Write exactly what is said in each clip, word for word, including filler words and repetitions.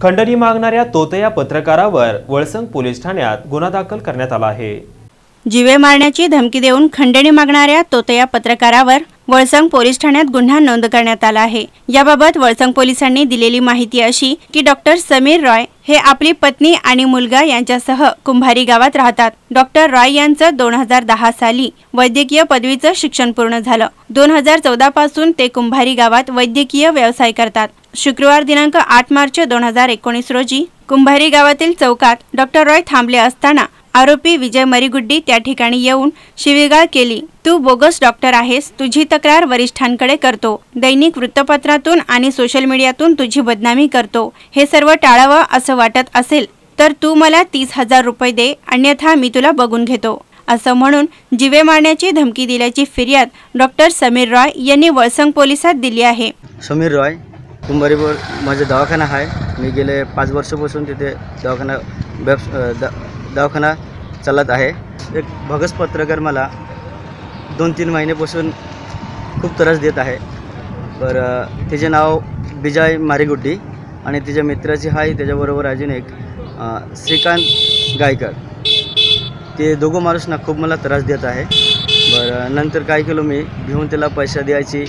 खंडणी मागणाऱ्या तोतया पत्रकारावर वळसंग पोलीस ठाण्यात गुन्हा दाखल करण्यात आला आहे। जीवे मारण्याची धमकी देऊन खंडणी मागणाऱ्या तोतया पत्रकारावर वळसंग पोलीस ठाण्यात गुन्हा नोंद करण्यात आला आहे। याबाबत वळसंग पोलिसांनी दिलेली माहिती अशी की डॉक्टर समीर रॉय हे आपली पत्नी आणि मुलगा यांच्यासह कुंभारी गावात राहतात। डॉक्टर रॉय यांचं दोन हजार दहा साली वैद्यकीय पदवीचं शिक्षण पूर्ण झालं। दोन हजार चौदा पासून ते कुंभारी गावात वैद्यकीय व्यवसाय करतात। शुक्रवार दिनांक आठ मार्च दोन हजार एकोणीस रोजी कुंभारी गावातील चौकात डॉक्टर रॉय थांबले असताना आरोपी विजय मरीगुड्डी त्या ठिकाणी येऊन शिवीगाळ केली। तू बोगस डॉक्टर आहेस, तुझी तक्रार वरिष्ठांकडे करतो, दैनिक वृत्तपत्रातून आणि सोशल मीडियातून तुझी बदनामी करतो। हे सर्व टाळावं असं वाटत असेल तर तू मला तीस हजार रुपये दे, अन्यथा मी तुला बघून घेतो असं म्हणून जीवे मारण्याची धमकी दिल्याची फिर्याद डॉक्टर समीर रॉय यांनी वळसंग पोलिसात दिली आहे। समीर रॉय कुंभारी माझा दवाखाना आहे। मी गेले पाच वर्षापासून तिथे दवाखाना दवाखाना चालत आहे। एक भगस पत्रकार मला दोन तीन महिन्यापासून खूप त्रास देत आहे। बरं, तिचे नाव विजय मारीगुड्डी आणि तिच्या मित्राची आहे, त्याच्याबरोबर अजून एक श्रीकांत गायकर। ते दोघं माणूस ना खूप मला त्रास देत आहे। बरं, नंतर काय केलं, मी घेऊन त्याला पैसा द्यायची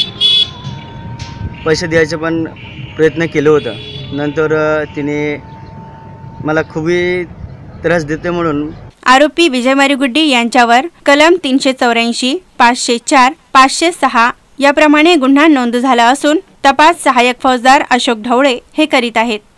पैसे द्यायचे पण प्रयत्न केलं होतं। नंतर तिने मला खूपही त्रास देते म्हणून आरोपी विजय मरीगुड्डी यांच्यावर कलम तीनशे चौऱ्याऐंशी, पाचशे चार, पाचशे सहा याप्रमाणे गुन्हा नोंद झाला असून तपास सहाय्यक फौजदार अशोक ढवळे हे करीत आहेत।